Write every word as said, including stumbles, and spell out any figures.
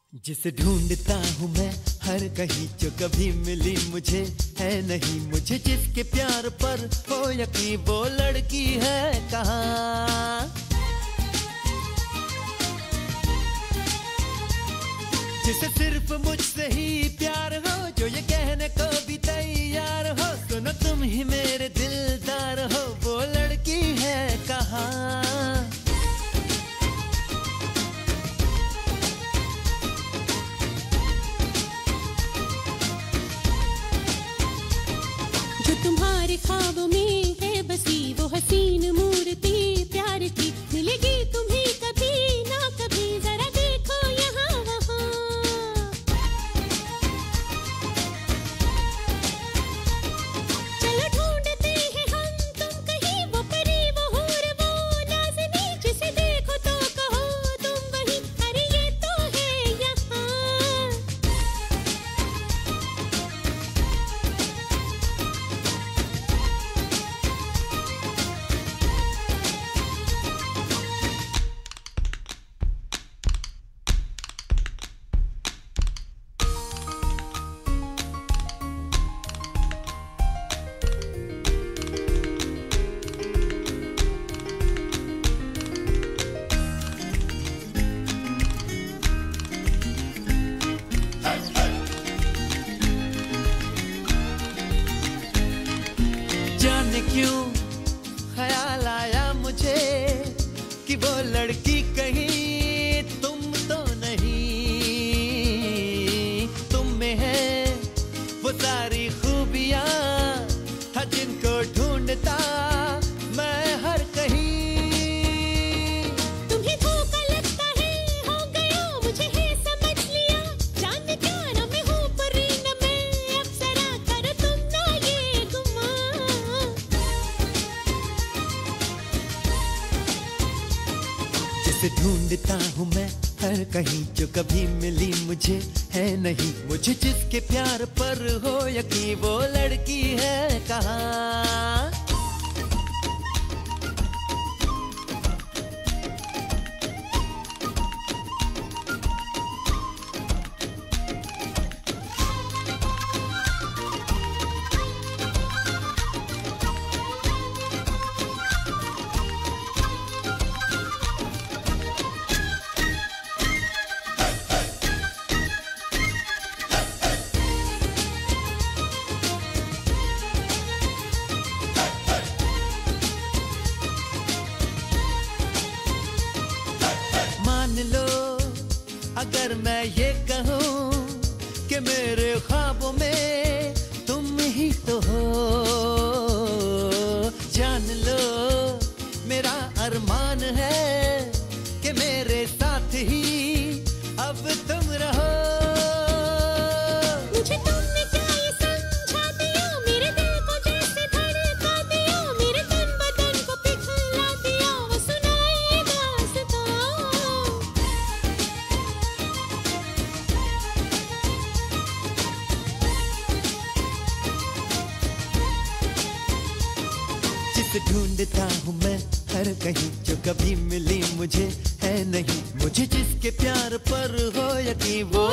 जिसे ढूंढता हूँ मैं हर कहीं, जो कभी मिली मुझे है नहीं। मुझे जिसके प्यार पर हो यकीन, वो लड़की है कहाँ। जिसे सिर्फ मुझसे ही प्यार हो, जो ये कहने को भी तैयार हो, सुनो तुम ही मेरे दिलदार हो, वो लड़की है कहाँ। तुम्हारे ख्वाबों में है बसी वो हसीन मूर्ति प्यार की, मिलेगी तुम्हें कभी ना कभी, जरा देखो यहाँ वहाँ। चलो ढूंढते हैं हम तुम कहीं, वो परी वो हूर वो नाज़नी, जिसे देखो तो कहो तुम वही, अरे ये तो है यहाँ। जाने क्यों ख्याल आया मुझे कि वो लड़की कहीं तुम तो नहीं। तुम में है वो सारी खूबियां, था जिनको ढूंढता मैं हर कहीं। तुम्हें धोखा लगता है हो गया, मुझे है समझ लिया, जाने क्या न मैं हूँ परी न मैं अप्सरा, करो तुम ना ये गुमान। जिसे ढूंढता हूँ मैं हर कहीं, जो कभी मिली मुझे है नहीं। मुझे जिसके प्यार पर हो यकीन, वो लड़की है कहाँ। मान लो अगर मैं ये कहूँ कि मेरे ख्वाबों में तुम ही तो हो, जान लो मेरा अरमान है कि मेरे साथ ही अब तुम रहो। मुझे तुमने क्या ये समझा दिया, मेरे दिल को जैसे धड़का दिया, मेरे तन बदन को पिघला दिया, वो सुनाए दास्तां। जिसे ढूंढता हूँ मैं हर कहीं, जो कभी मिली मुझे है नहीं। मुझे जिसके प्यार पर हो यकीन, वो